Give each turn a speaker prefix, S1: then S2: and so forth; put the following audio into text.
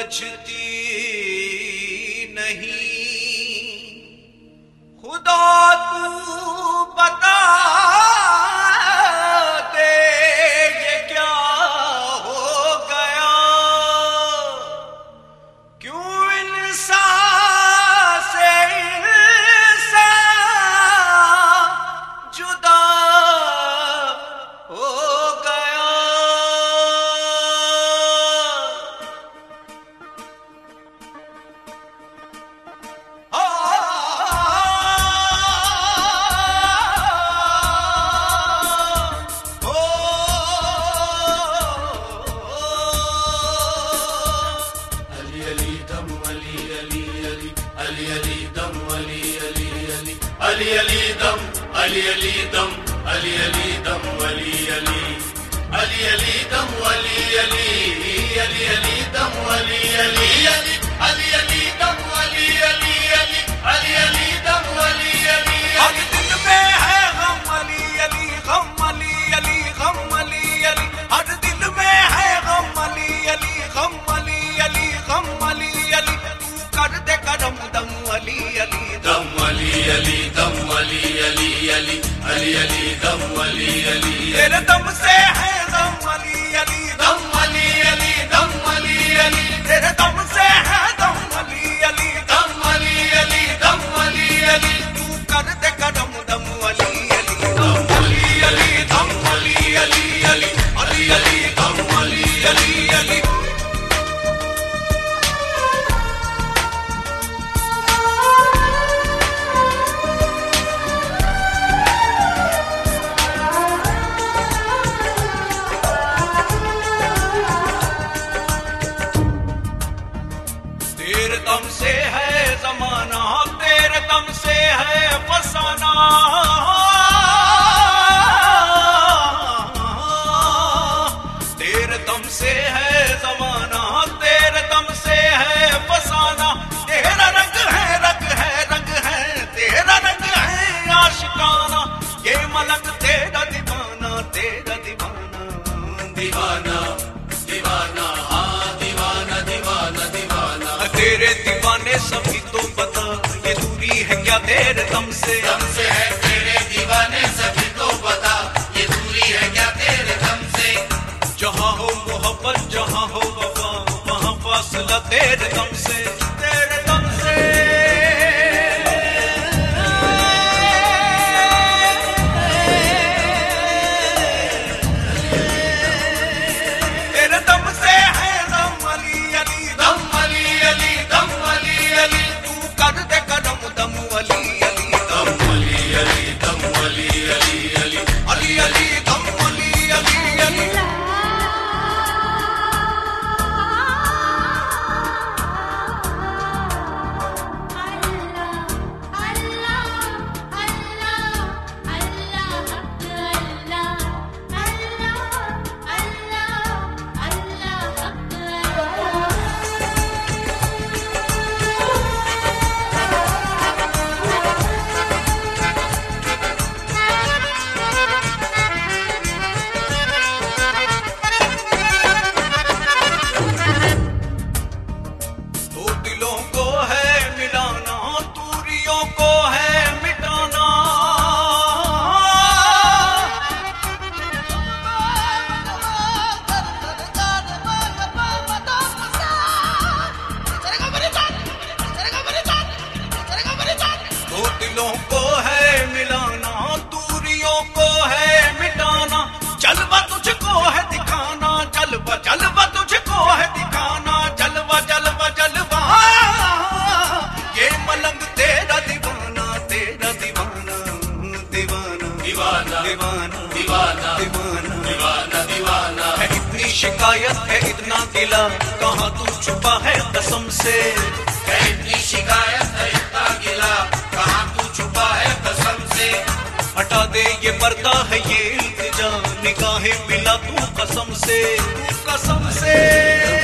S1: सुलझती नहीं। खुदा तू बता दे ये क्या हो गया, क्यों इंसान से इंसान जुदा हो गया।
S2: अली अली दम अली अली दम अली अली दम अली अली अली अली दम अली अली अली अली दम अली अली अली अली दम अली अली अली अली दम अली अली।
S1: हर दिल में है गम अली अली गम अली अली गम अली अली, हर दिल में है गम अली अली गम अली अली गम अली अली, तू कर दे करम दम अली अली
S2: दम अली अली दम अली अली अली अली अली दम अली अली।
S1: तेरे दम से है दम अली अली
S2: दम अली अली दम अली अली,
S1: तेरे दम से है दम अली अली
S2: दम अली अली दम अली अली,
S1: तू कर दे करम दम अली अली दम अली अली दम अली अली अली अली अली दम अली अली अली। तेरे दम से है जमाना, तेरे दम से है फसाना, तेरे दम से है जमाना, तेरे दम से है फसाना, तेरा रंग है रंग है रंग है, तेरा रंग है आशिकाना, ये मलंग तेरा दीवाना तेरा दीवाना
S2: दीवाना दीवाना हाँ दीवाना दीवाना दीवाना।
S1: तेरे दीवाने सभी तो बता, ये दूरी है क्या तेरे दम से
S2: है तेरे दीवाने सभी तो बता, ये दूरी है क्या तेरे दम से।
S1: जहाँ हो मोहब्बत जहाँ हो वफा, वहाँ फासला तेरे दम से तेरे दम से। तेरे दम से है दम अली अली
S2: दम अली अली दम अली अली,
S1: तू कर दे करम दम अली अली
S2: दम अली अली दम अली अली अली
S1: अली अली दम अली अली अली। दो दिलों को है मिलाना, दूरियों को है मिटाना, दो दिलों को है मिलाना, दूरियों को है मिटाना, जलवा तुझको है दिखाना, जलवा जलवा तुझको है दिखाना, जलवा जलवा जलवा, ये मलंग तेरा दीवाना तेरा दीवाना दीवाना
S2: दीवाना
S1: दीवाना
S2: दीवाना
S1: दीवाना
S2: दीवाना दीवाना।
S1: है इतनी शिकायत है इतना गिला, कहाँ तू छुपा है कसम से,
S2: है इतनी शिकायत है इतना गिला, कहाँ तू छुपा है कसम से।
S1: हटा दे ये पर्दा है ये इल्तिजा, निगाहें मिला तू कसम से